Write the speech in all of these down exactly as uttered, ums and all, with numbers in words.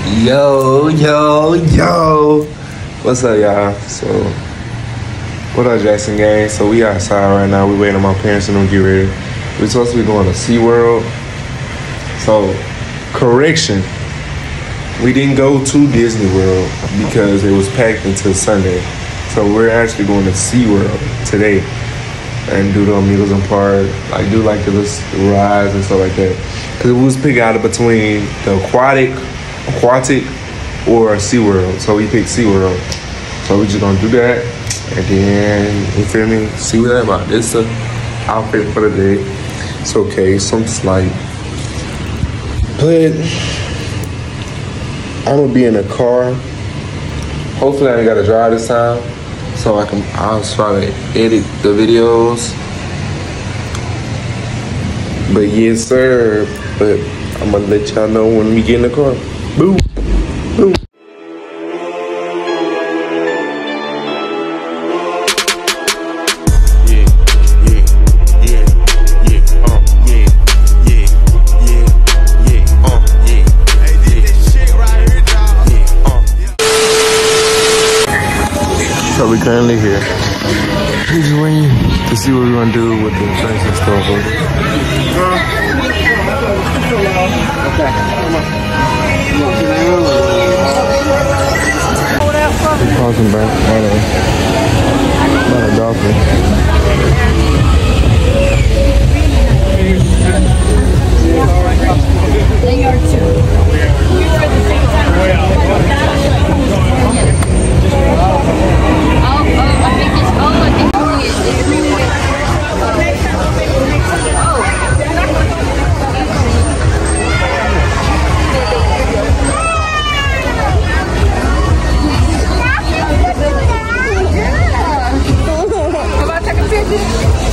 Yo, yo, yo. What's up, y'all? So, what up, Jackson gang? So, we outside right now. We waiting on my parents and them to get ready. We're supposed to be going to SeaWorld. So, correction. We didn't go to Disney World because it was packed until Sunday. So, we're actually going to SeaWorld today and do the amusement park, like do like the, the rides and stuff like that. Because we was picking out between the aquatic, aquatic or SeaWorld. So we picked SeaWorld. So we just gonna do that. And then, you feel me? See what I'm about. This is the outfit for the day. It's okay, some slight. But I'm gonna be in a car. Hopefully I ain't gotta drive this time. So I can, I'll try to edit the videos. But yes, sir. But I'm gonna let y'all know when we get in the car. Boom, boom. Yeah, yeah, yeah, yeah, uh, yeah, yeah, yeah, yeah, uh, yeah. Hey, this shit right here, dog. Yeah, uh. So we currently here. We're just waiting to see what we're gonna do with the drinks and stuff. Okay, come on. We're talking about about a dolphin. They are too. You were at the same time. Oh, oh, I think it's, oh, I think it's, it's really good. Come on, take a picture.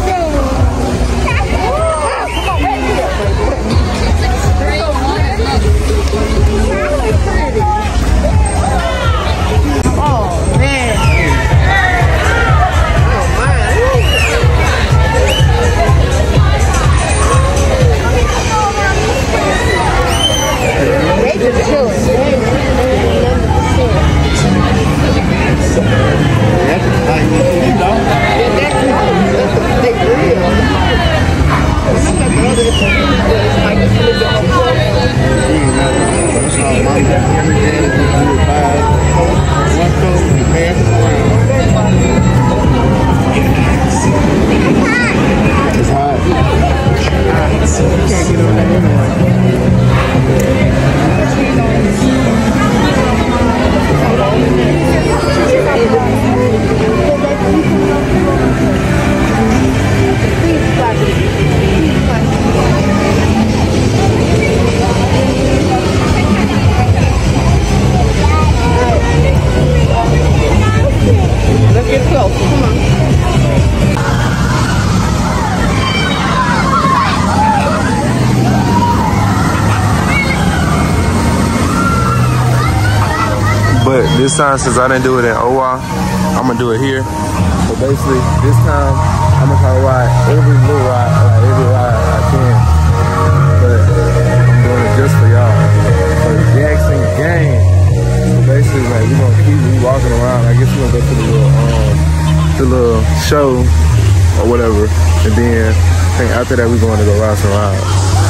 But this time, since I didn't do it in O W A, I'm gonna do it here. So basically, this time, I'm gonna try to ride every little ride, like every ride I can. But I'm doing it just for y'all, for the Jackson gang. So basically, like, we're gonna keep we walking around. I guess we're gonna go to the little, um, the little show or whatever. And then, I think after that, we're going to go ride some rides.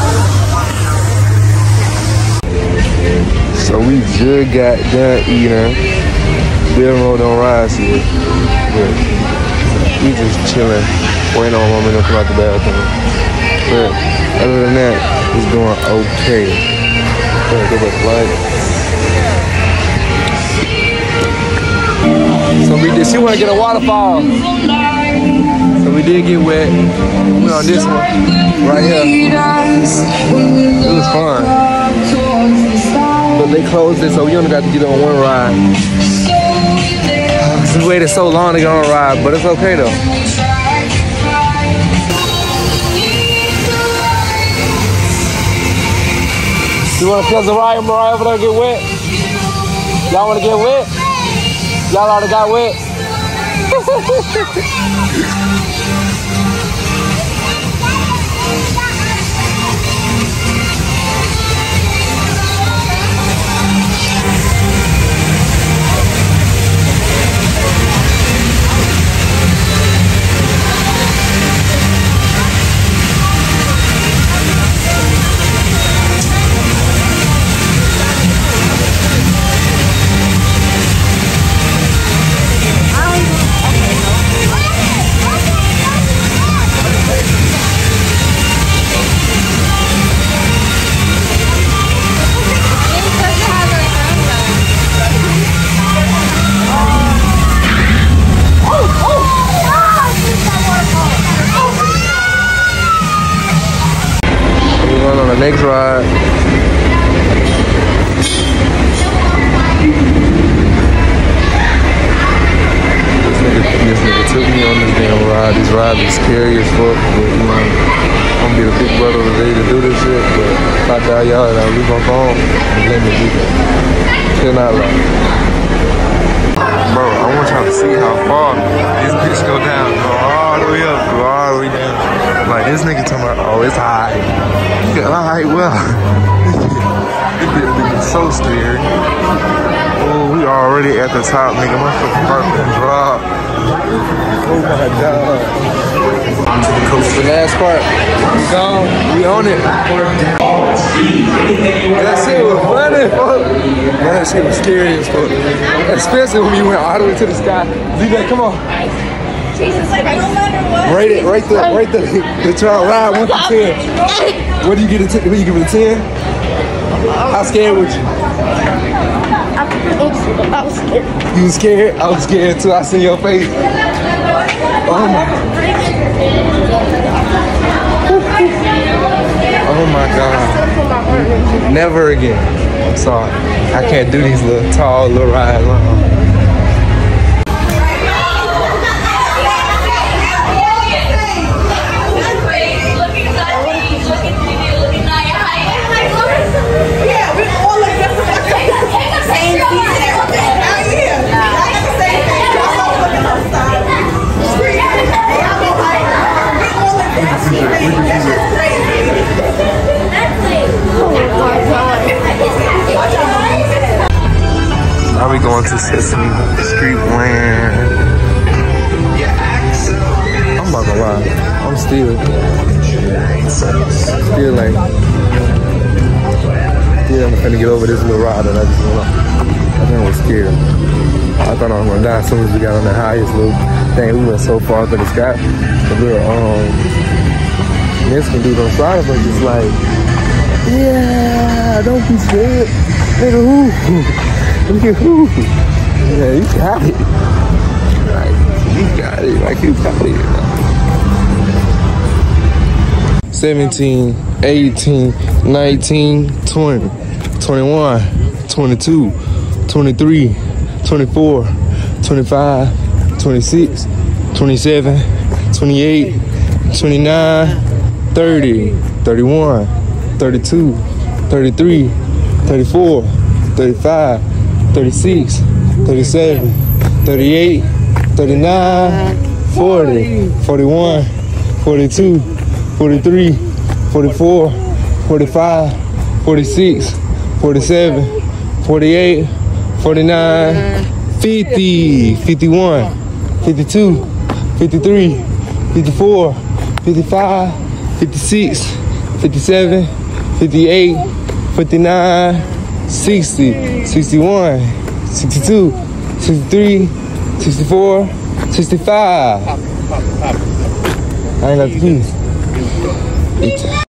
So we just got done eating. We haven't rolled on rides yet. But we just chilling, waiting on mama to come out the bathroom. But other than that, it's going okay. Gotta go back light. So we did, she wanna get a waterfall. So we did get wet. We went on this one, right here. It was fun. But they closed it, so we only got to get on one ride. Uh, we waited so long to get on a ride, but it's okay though. You want to play the ride, Mariah, over there get wet? Y'all want to get wet? Y'all already got wet? ride. This nigga, this nigga took me on this damn ride. This ride is scary as fuck, but you know, I'm gonna be the big brother today to do this shit, but if I die, y'all, I'll leave my phone and let me do that. Cannot lie. Bro, I want y'all to see how far this bitch go down. Go all the way up, go all the way down. Like, this nigga talking about, oh, it's high. Yeah, alright, well. This bitch is so scary. Oh, we already at the top, nigga. My fucking heart been dropped. Oh my god. The last part. So, we on it. That shit was funny, fuck. That shit was scary as fuck. Especially when we went all the way to the sky. Z-Bay, come on. Jesus, like, no matter what. Rate it, rate the, rate the, the trial ride one to ten. What do you get a ten? What do you give it a ten? How scared was you? I was scared. You was scared? I was scared too. I seen your face. Oh my. Oh my god. Never again. I'm sorry. I can't do these little tall little rides. Uh-uh. Now we going to Sesame Street Land. I'm not gonna lie, I'm still, still like, yeah, I'm finna get over this little ride that I just went on. I think I was scared. I thought I was gonna die as soon as we got on the highest little thing. We went so far to the sky. The little um, Mexican dude on side of us just like, yeah, don't be scared, nigga. Who? Nigga, who? Yeah, you got it. Like, you got it. Like, you got it. seventeen, eighteen, nineteen, twenty, twenty-one, twenty-two, twenty-three, twenty-four, twenty-five, twenty-six, twenty-seven, twenty-eight, twenty-nine, thirty, thirty-one, thirty-two, thirty-three, thirty-four, thirty-five, thirty-six, thirty-seven, thirty-eight, thirty-nine, forty, forty-one, forty-two, forty-three, forty-four, forty-five, forty-six, forty-seven, forty-eight, forty-nine, fifty, fifty-one, fifty-two, fifty-three, fifty-four, fifty-five, fifty-six, fifty-seven, fifty-eight, fifty-nine, sixty, sixty-one, sixty-two, sixty-three, sixty-four, sixty-five. I ain't got the keys.